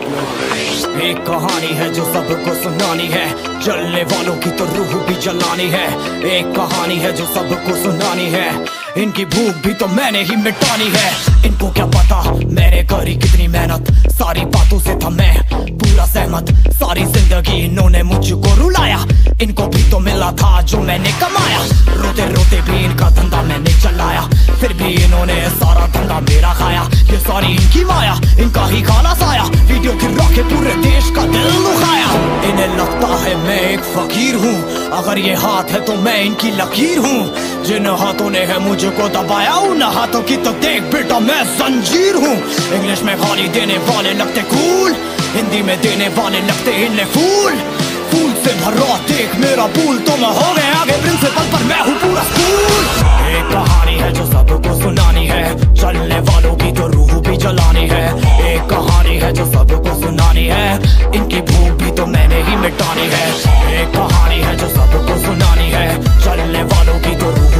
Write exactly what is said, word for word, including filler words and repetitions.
एक कहानी है जो सबको सुनानी है, जलने वालों की तो रूह भी जलानी है। एक कहानी है जो सबको सुनानी है, इनकी भूख भी तो मैंने ही मिटानी है। इनको क्या पता मैंने करी कितनी मेहनत, सारी बातों से था मैं पूरा सहमत। सारी जिंदगी इन्होंने मुझको रुलाया, इनको भी तो मिला था जो मैंने कमाया। रोते रोते भी इनका धंधा मैंने चलाया, फिर भी इन्होंने सारा धंधा मेरा खाया। ये सारी इनकी माया, इनका ही खाना साया, वीडियो गिरा के पूरे देश का दिल दुखाया। इन्हें लगता है मैं एक फकीर हूँ, अगर ये हाथ है तो मैं इनकी लकीर हूँ। जिन हाथों ने है मुझको दबाया, उन हाथों की तो देख बेटा मैं जंजीर हूँ। इंग्लिश में गाली देने वाले लगते कूल, हिंदी में देने वाले लगते इन्हें फूल। फूल से भरा देख मेरा पूल, तो मैं हो गया आगे प्रिंसिपल पर मैं हूँ पूरा स्कूल। एक कहानी है जो सबको सुनानी है, चलने वालों की तो रूह भी जलानी है। एक कहानी है जो सबको सुनानी है, इनकी भूख भी तो मैंने ही मिटानी है। एक कहानी है जो सबको सुनानी है, चलने वालों की तो रूह